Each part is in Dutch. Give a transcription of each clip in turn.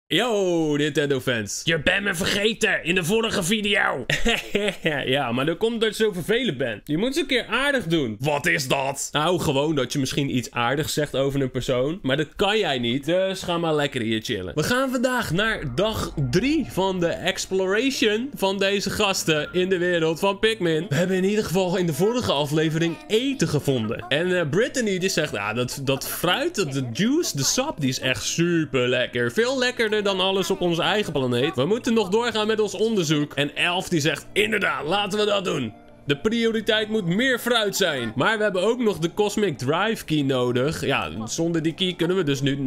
Yo, Nintendo fans. Je bent me vergeten in de vorige video. Ja, maar dat komt omdat je zo vervelend bent. Je moet eens een keer aardig doen. Wat is dat? Nou, gewoon dat je misschien iets aardigs zegt over een persoon. Maar dat kan jij niet. Dus ga maar lekker hier chillen. We gaan vandaag naar dag 3 van de exploration van deze gasten in de wereld van Pikmin. We hebben in ieder geval in de vorige aflevering eten gevonden. En Brittany die zegt, dat fruit, de juice, de sap, die is echt super lekker. Veel lekkerder dan alles op onze eigen planeet. We moeten nog doorgaan met ons onderzoek. En Elf die zegt, inderdaad, laten we dat doen. De prioriteit moet meer fruit zijn. Maar we hebben ook nog de Cosmic Drive Key nodig. Ja, zonder die key kunnen we dus nu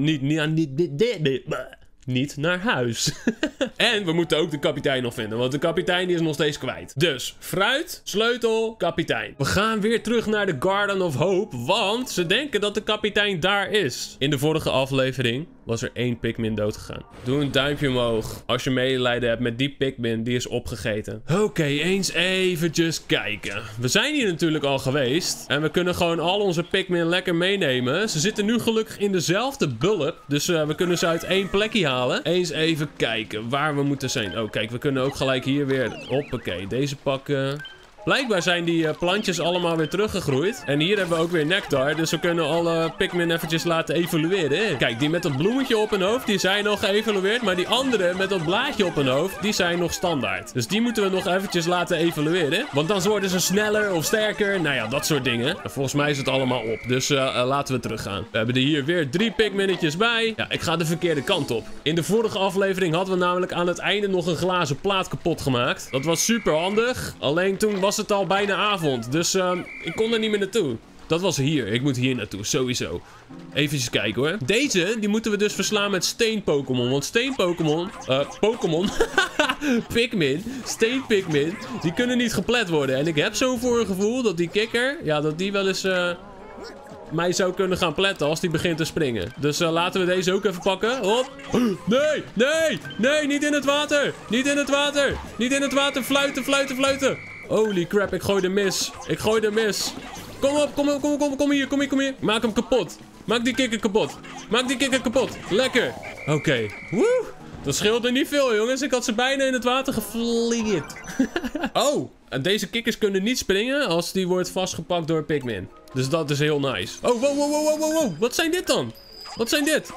niet naar huis. En we moeten ook de kapitein nog vinden, want de kapitein die is nog steeds kwijt. Dus, fruit, sleutel, kapitein. We gaan weer terug naar de Garden of Hope, want ze denken dat de kapitein daar is. In de vorige aflevering was er 1 Pikmin doodgegaan. Doe een duimpje omhoog als je medelijden hebt met die Pikmin die is opgegeten. Oké, eens eventjes kijken. We zijn hier natuurlijk al geweest. En we kunnen gewoon al onze Pikmin lekker meenemen. Ze zitten nu gelukkig in dezelfde bulb. Dus we kunnen ze uit 1 plekje halen. Eens even kijken waar we moeten zijn. Oh, kijk, we kunnen ook gelijk hier weer... Hoppakee, deze pakken... Blijkbaar zijn die plantjes allemaal weer teruggegroeid. En hier hebben we ook weer nectar. Dus we kunnen alle Pikmin eventjes laten evolueren. Kijk, die met dat bloemetje op hun hoofd, die zijn nog geëvolueerd. Maar die andere met dat blaadje op hun hoofd, die zijn nog standaard. Dus die moeten we nog eventjes laten evolueren. Want dan worden ze sneller of sterker. Nou ja, dat soort dingen. En volgens mij is het allemaal op. Dus laten we teruggaan. We hebben er hier weer 3 Pikminnetjes bij. Ja, ik ga de verkeerde kant op. In de vorige aflevering hadden we namelijk aan het einde nog een glazen plaat kapot gemaakt. Dat was super handig. Alleen toen was het al bijna avond, dus ik kon er niet meer naartoe. Dat was hier. Ik moet hier naartoe, sowieso. Even kijken hoor. Deze, die moeten we dus verslaan met steen-Pokémon. Want steen-Pokémon... Pokémon... Pikmin. Steen-Pikmin. Die kunnen niet geplet worden. En ik heb zo voor een gevoel dat die kikker... Ja, dat die wel eens... mij zou kunnen gaan pletten als die begint te springen. Dus laten we deze ook even pakken. Hop. Nee, nee, nee, niet in het water. Niet in het water. Niet in het water. Fluiten, fluiten, fluiten. Holy crap, ik gooi er mis. Ik gooi er mis. Kom op, kom hier, kom hier. Maak hem kapot. Maak die kikker kapot. Maak die kikker kapot. Lekker. Oké. Woe. Dat scheelde niet veel, jongens. Ik had ze bijna in het water geflikkerd. Oh, en deze kikkers kunnen niet springen als die wordt vastgepakt door Pikmin. Dus dat is heel nice. Oh, wow, wow, wow, wow, wow. Wat zijn dit dan? Wat zijn dit?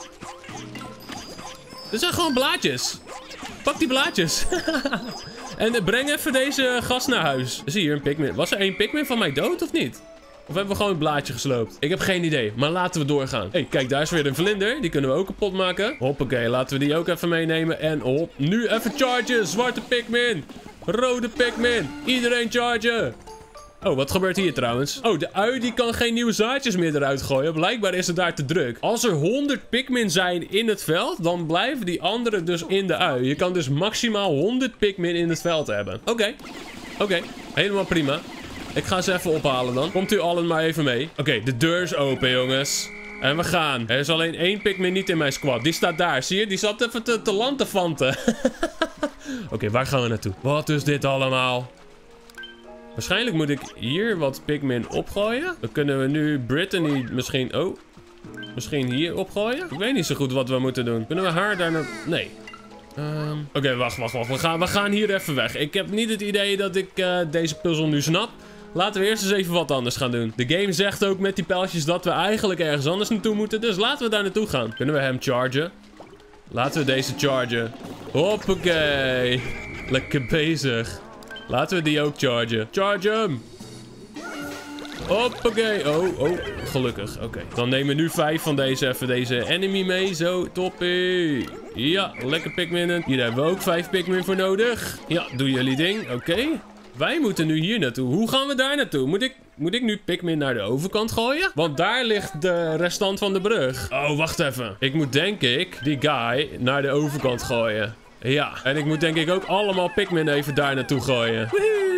Dit zijn gewoon blaadjes. Pak die blaadjes. En breng even deze gast naar huis. Zie hier een Pikmin. Was er 1 Pikmin van mij dood of niet? Of hebben we gewoon een blaadje gesloopt? Ik heb geen idee, maar laten we doorgaan. Hey, kijk, daar is weer een vlinder. Die kunnen we ook kapot maken. Hoppakee, laten we die ook even meenemen. En hop, nu even chargen. Zwarte Pikmin. Rode Pikmin. Iedereen chargen. Oh, wat gebeurt hier trouwens? Oh, de ui die kan geen nieuwe zaadjes meer eruit gooien. Blijkbaar is het daar te druk. Als er 100 Pikmin zijn in het veld, dan blijven die anderen dus in de ui. Je kan dus maximaal 100 Pikmin in het veld hebben. Oké. Oké, helemaal prima. Ik ga ze even ophalen dan. Komt u allen maar even mee. Oké, de deur is open, jongens. En we gaan. Er is alleen 1 Pikmin niet in mijn squad. Die staat daar, zie je? Die zat even te lantefanten. Oké, waar gaan we naartoe? Wat is dit allemaal? Waarschijnlijk moet ik hier wat Pikmin opgooien. Dan kunnen we nu Brittany misschien... Oh. Misschien hier opgooien? Ik weet niet zo goed wat we moeten doen. Kunnen we haar daar naar... Nee. Oké, wacht. We gaan hier even weg. Ik heb niet het idee dat ik deze puzzel nu snap. Laten we eerst eens even wat anders gaan doen. De game zegt ook met die pijltjes dat we eigenlijk ergens anders naartoe moeten. Dus laten we daar naartoe gaan. Kunnen we hem chargen? Laten we deze chargen. Hoppakee. Lekker bezig. Laten we die ook chargen. Charge hem! Hoppakee. Oh, gelukkig. Oké. Dan nemen we nu 5 van deze enemy mee. Zo, toppie. Ja, lekker Pikmin. Hier hebben we ook 5 Pikmin voor nodig. Ja, doe jullie ding. Oké. Wij moeten nu hier naartoe. Hoe gaan we daar naartoe? Moet ik nu Pikmin naar de overkant gooien? Want daar ligt de restant van de brug. Oh, wacht even. Ik moet denk ik die guy naar de overkant gooien. Ja, en ik moet denk ik ook allemaal Pikmin even daar naartoe gooien.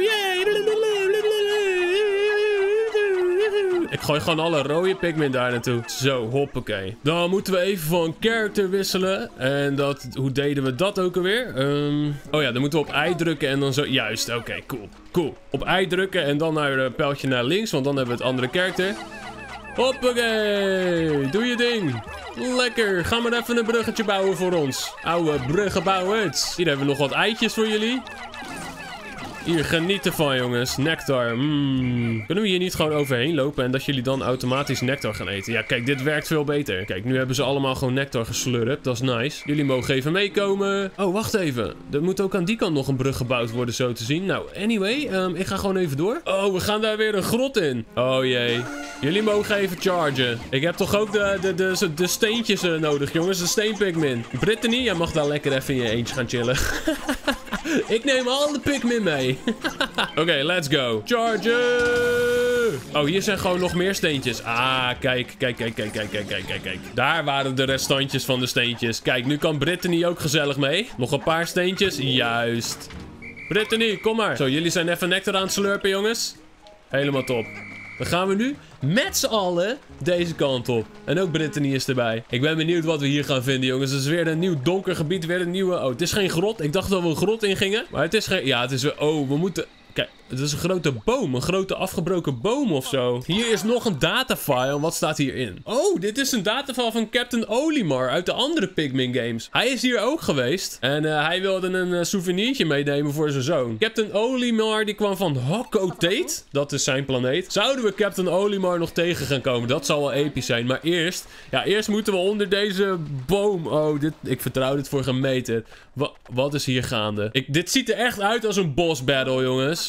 Ik gooi gewoon alle rode Pikmin daar naartoe. Zo, hoppakee. Dan moeten we even van character wisselen. En hoe deden we dat ook alweer? Oh ja, dan moeten we op I drukken en dan zo... Juist, oké, cool. Cool. Op I drukken en dan naar een pijltje naar links, want dan hebben we het andere character. Hoppakee. Doe je ding. Lekker. Ga maar even een bruggetje bouwen voor ons. Oude bruggenbouwers. Hier hebben we nog wat eitjes voor jullie. Hier, geniet ervan, jongens. Nectar. Kunnen we hier niet gewoon overheen lopen en dat jullie dan automatisch nectar gaan eten? Ja, kijk, dit werkt veel beter. Kijk, nu hebben ze allemaal gewoon nectar geslurpt. Dat is nice. Jullie mogen even meekomen. Oh, wacht even. Er moet ook aan die kant nog een brug gebouwd worden, zo te zien. Nou, anyway, ik ga gewoon even door. Oh, we gaan daar weer een grot in. Oh jee. Jullie mogen even chargen. Ik heb toch ook de steentjes nodig, jongens. De steenpigmin. Brittany, jij mag daar lekker even in je eentje gaan chillen. Ik neem al de Pikmin mee. Oké, let's go. Charge! Oh, hier zijn gewoon nog meer steentjes. Ah, kijk. Daar waren de restantjes van de steentjes. Kijk, nu kan Brittany ook gezellig mee. Nog een paar steentjes. Juist. Brittany, kom maar. Zo, jullie zijn even nectar aan het slurpen, jongens. Helemaal top. Dan gaan we nu met z'n allen deze kant op. En ook Brittany is erbij. Ik ben benieuwd wat we hier gaan vinden, jongens. Het is weer een nieuw donker gebied. Weer een nieuwe... Oh, het is geen grot. Ik dacht dat we een grot in gingen. Maar het is geen... Ja, het is weer... Oh, we moeten... Kijk, het is een grote boom. Een grote afgebroken boom of zo. Hier is nog een datafile. Wat staat hierin? Oh, dit is een datafile van Captain Olimar uit de andere Pikmin games. Hij is hier ook geweest. En hij wilde een souvenirtje meenemen voor zijn zoon. Captain Olimar die kwam van Hokko Tate. Dat is zijn planeet. Zouden we Captain Olimar nog tegen gaan komen? Dat zal wel episch zijn. Maar eerst... Ja, eerst moeten we onder deze boom... Oh, ik vertrouw dit voor gemeten. Wat is hier gaande? Dit ziet er echt uit als een boss battle, jongens.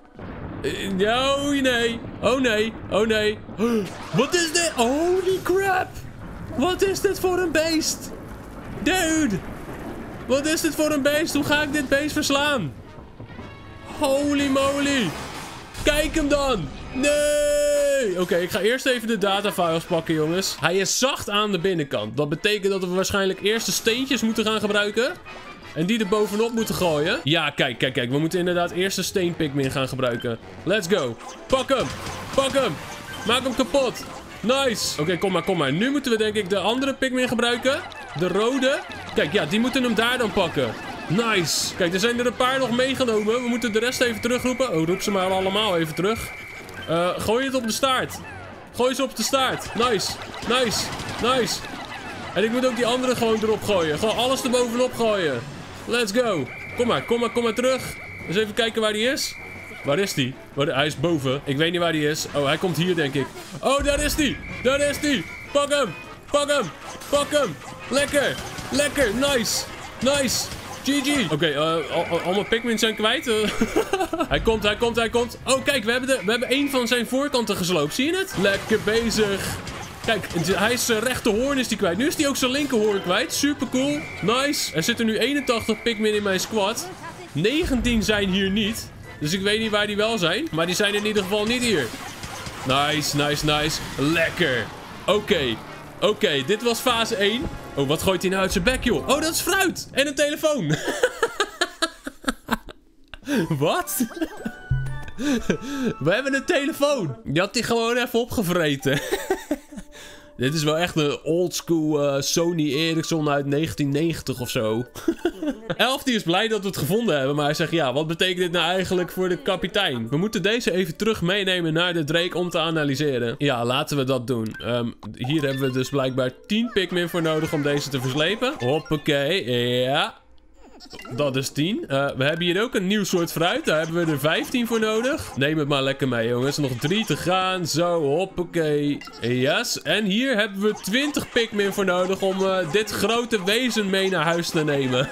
Oh nee. Oh nee. Oh nee. Wat is dit? Holy crap. Wat is dit voor een beest? Dude. Wat is dit voor een beest? Hoe ga ik dit beest verslaan? Holy moly. Kijk hem dan. Nee. Oké, ik ga eerst even de datafiles pakken, jongens. Hij is zacht aan de binnenkant. Dat betekent dat we waarschijnlijk eerst de steentjes moeten gaan gebruiken. En die er bovenop moeten gooien. Ja, kijk. We moeten inderdaad eerst de steenpigmin gaan gebruiken. Let's go. Pak hem. Pak hem. Maak hem kapot. Nice. Oké, kom maar. Nu moeten we denk ik de andere pigmin gebruiken. De rode. Kijk, ja, die moeten hem daar dan pakken. Nice. Kijk, er zijn er een paar nog meegenomen. We moeten de rest even terugroepen. Oh, roep ze maar allemaal even terug. Gooi het op de staart. Gooi ze op de staart. Nice. En ik moet ook die andere gewoon erop gooien. Gewoon alles erbovenop gooien. Let's go. Kom maar terug. Eens even kijken waar die is. Waar is die? Hij is boven. Ik weet niet waar die is. Oh, hij komt hier, denk ik. Oh, daar is die. Pak hem. Lekker. Nice. GG. Oké, allemaal Pikmin zijn kwijt. Hij komt. Oh, kijk, we hebben één van zijn voorkanten gesloopt. Zie je het? Lekker bezig. Kijk, hij is zijn rechterhoorn is die kwijt. Nu is hij ook zijn linkerhoorn kwijt. Super cool. Nice. Er zitten nu 81 Pikmin in mijn squad. 19 zijn hier niet. Dus ik weet niet waar die wel zijn. Maar die zijn in ieder geval niet hier. Nice. Lekker. Oké, dit was fase 1. Oh, wat gooit hij nou uit zijn bek, joh? Oh, dat is fruit. En een telefoon. Wat? We hebben een telefoon. Die had hij gewoon even opgevreten. Dit is wel echt een oldschool Sony Ericsson uit 1990 of zo. Elf die is blij dat we het gevonden hebben. Maar hij zegt, ja, wat betekent dit nou eigenlijk voor de kapitein? We moeten deze even terug meenemen naar de Drake om te analyseren. Ja, laten we dat doen. Hier hebben we dus blijkbaar 10 Pikmin voor nodig om deze te verslepen. Hoppakee, ja. Dat is 10. We hebben hier ook een nieuw soort fruit. Daar hebben we er 15 voor nodig. Neem het maar lekker mee, jongens. Nog 3 te gaan. Zo, hoppakee. Yes. En hier hebben we 20 Pikmin voor nodig om dit grote wezen mee naar huis te nemen.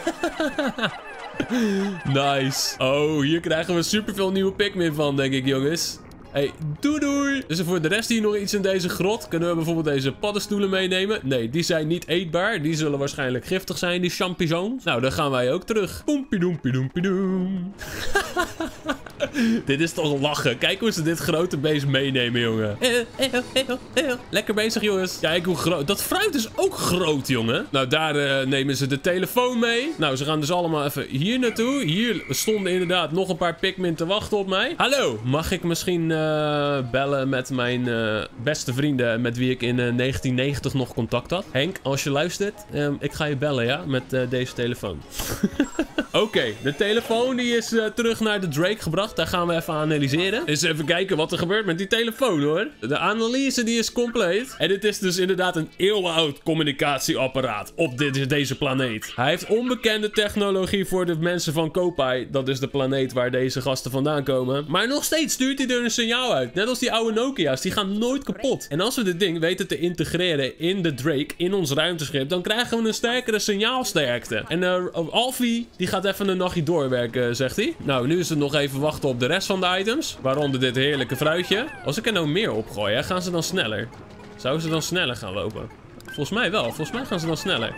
Nice. Oh, hier krijgen we superveel nieuwe Pikmin van, denk ik, jongens. Hey, doei. Is er voor de rest hier nog iets in deze grot? Kunnen we bijvoorbeeld deze paddenstoelen meenemen? Nee, die zijn niet eetbaar. Die zullen waarschijnlijk giftig zijn, die champignons. Nou, dan gaan wij ook terug. Poempiedoempiedoempiedoem. Dit is toch lachen. Kijk hoe ze dit grote beest meenemen, jongen. Lekker bezig, jongens. Kijk hoe groot. Dat fruit is ook groot, jongen. Nou, daar nemen ze de telefoon mee. Nou, ze gaan dus allemaal even hier naartoe. Hier stonden inderdaad nog een paar Pikmin te wachten op mij. Hallo, mag ik misschien bellen met mijn beste vrienden met wie ik in 1990 nog contact had? Henk, als je luistert, ik ga je bellen, ja? Met deze telefoon. Oké, de telefoon die is terug naar de Drake gebracht. Daar gaan we even analyseren. Eens even kijken wat er gebeurt met die telefoon, hoor. De analyse die is compleet. En dit is dus inderdaad een eeuwenoud communicatieapparaat op deze planeet. Hij heeft onbekende technologie voor de mensen van Kopai. Dat is de planeet waar deze gasten vandaan komen. Maar nog steeds stuurt hij er een signaal uit. Net als die oude Nokia's. Die gaan nooit kapot. En als we dit ding weten te integreren in de Drake, in ons ruimteschip, dan krijgen we een sterkere signaalsterkte. En Alfie, die gaat even een nachtje doorwerken, zegt hij. Nou, nu is het nog even wachten op de rest van de items. Waaronder dit heerlijke fruitje. Als ik er nou meer opgooi, hè, gaan ze dan sneller? Zouden ze dan sneller gaan lopen? Volgens mij wel. Volgens mij gaan ze dan sneller.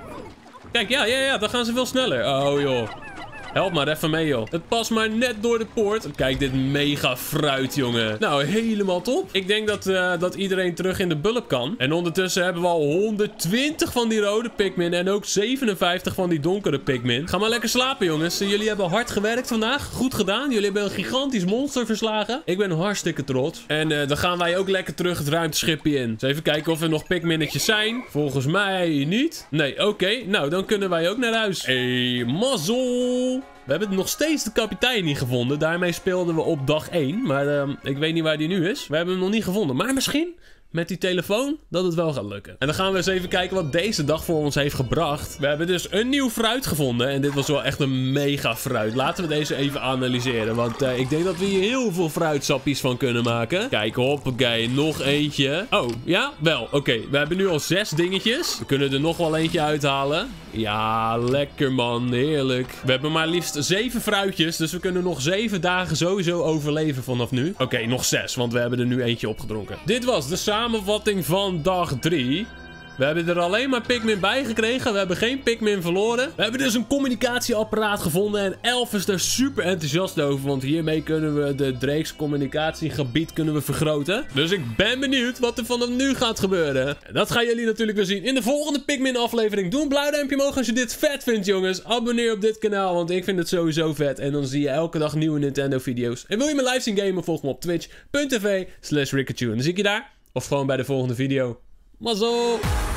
Kijk, ja, dan gaan ze veel sneller. Oh, joh. Help maar even mee, joh. Het past maar net door de poort. Kijk, dit mega fruit, jongen. Nou, helemaal top. Ik denk dat iedereen terug in de bulb kan. En ondertussen hebben we al 120 van die rode Pikmin. En ook 57 van die donkere Pikmin. Ga maar lekker slapen, jongens. Jullie hebben hard gewerkt vandaag. Goed gedaan. Jullie hebben een gigantisch monster verslagen. Ik ben hartstikke trots. En dan gaan wij ook lekker terug het ruimteschipje in. Dus even kijken of er nog Pikminnetjes zijn. Volgens mij niet. Nee, oké. Nou, dan kunnen wij ook naar huis. Hey, mazzel. We hebben nog steeds de kapitein niet gevonden. Daarmee speelden we op dag 1. Maar ik weet niet waar die nu is. We hebben hem nog niet gevonden. Maar misschien met die telefoon dat het wel gaat lukken. En dan gaan we eens even kijken wat deze dag voor ons heeft gebracht. We hebben dus een nieuw fruit gevonden. En dit was wel echt een mega fruit. Laten we deze even analyseren. Want ik denk dat we hier heel veel fruitsappies van kunnen maken. Kijk, hoppakee. Nog eentje. Oh, ja? Wel. Oké. We hebben nu al 6 dingetjes. We kunnen er nog wel eentje uithalen. Ja, lekker man. Heerlijk. We hebben maar liefst 7 fruitjes. Dus we kunnen nog 7 dagen sowieso overleven vanaf nu. Oké, nog 6. Want we hebben er nu eentje opgedronken. Dit was de samenvatting van dag 3. We hebben er alleen maar Pikmin bij gekregen. We hebben geen Pikmin verloren. We hebben dus een communicatieapparaat gevonden. En Elf is daar super enthousiast over. Want hiermee kunnen we de Drake's communicatiegebied vergroten. Dus ik ben benieuwd wat er vanaf nu gaat gebeuren. En dat gaan jullie natuurlijk weer zien in de volgende Pikmin aflevering. Doe een blauw duimpje omhoog als je dit vet vindt, jongens. Abonneer op dit kanaal, want ik vind het sowieso vet. En dan zie je elke dag nieuwe Nintendo video's. En wil je me live zien gamen? Volg me op twitch.tv/Rikkachu. En dan zie ik je daar. Of gewoon bij de volgende video. Mazzel!